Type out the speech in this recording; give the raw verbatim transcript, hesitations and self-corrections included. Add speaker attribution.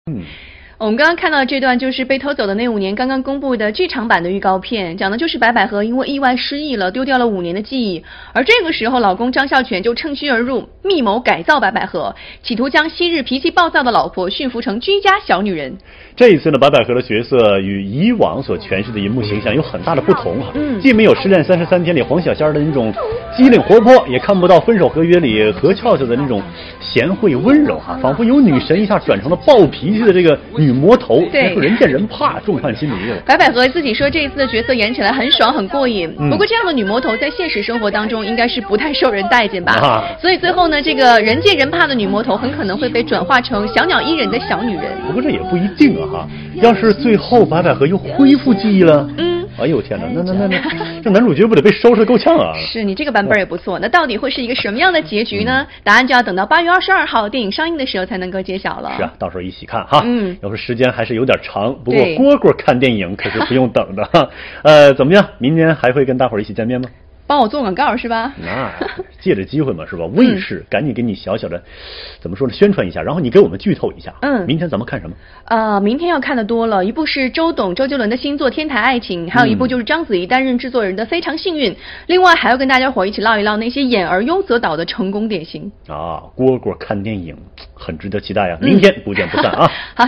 Speaker 1: 嗯。
Speaker 2: 我们刚刚看到的这段就是被偷走的那五年刚刚公布的剧场版的预告片，讲的就是白百合因为意外失忆了，丢掉了五年的记忆，而这个时候老公张孝全就趁虚而入，密谋改造白百合，企图将昔日脾气暴躁的老婆驯服成居家小女人。
Speaker 1: 这一次呢，白百合的角色与以往所诠释的银幕形象有很大的不同啊，
Speaker 2: 嗯，
Speaker 1: 既没有《失恋三十三天》里黄小仙的那种机灵活泼，也看不到《分手合约》里何俏俏的那种贤惠温柔哈、啊，仿佛由女神一下转成了暴脾气的这个女魔头，
Speaker 2: 对，
Speaker 1: 人见人怕，众叛亲离。
Speaker 2: 白百合自己说这一次的角色演起来很爽很过瘾、嗯，不过这样的女魔头在现实生活当中应该是不太受人待见吧、啊、所以最后呢，这个人见人怕的女魔头很可能会被转化成小鸟依人的小女人。
Speaker 1: 不过这也不一定啊哈，要是最后白百合又恢复记忆了，
Speaker 2: 嗯，
Speaker 1: 哎呦天哪，那那那那这男主角不得被收拾得够呛啊！
Speaker 2: 是你这个版本也不错，那到底会是一个什么样的结局呢？嗯、答案就要等到八月二十二号电影上映的时候才能够揭晓了。
Speaker 1: 是啊，到时候一起看哈。
Speaker 2: 嗯，
Speaker 1: 要是时间还是有点长，不过蝈蝈看电影可是不用等的哈。呃，怎么样？明年还会跟大伙儿一起见面吗？
Speaker 2: 帮我做广告是吧？
Speaker 1: 那借着机会嘛，是吧？卫视、嗯、赶紧给你小小的，怎么说呢？宣传一下，然后你给我们剧透一下。
Speaker 2: 嗯，
Speaker 1: 明天咱们看什么？
Speaker 2: 呃，明天要看的多了，一部是周董、周杰伦的新作《天台爱情》，还有一部就是章子怡担任制作人的《非常幸运》，嗯、另外还要跟大家伙一起唠一唠那些演而优则导的成功典型。
Speaker 1: 啊，蝈蝈看电影很值得期待啊！明天不见不散啊！
Speaker 2: 好。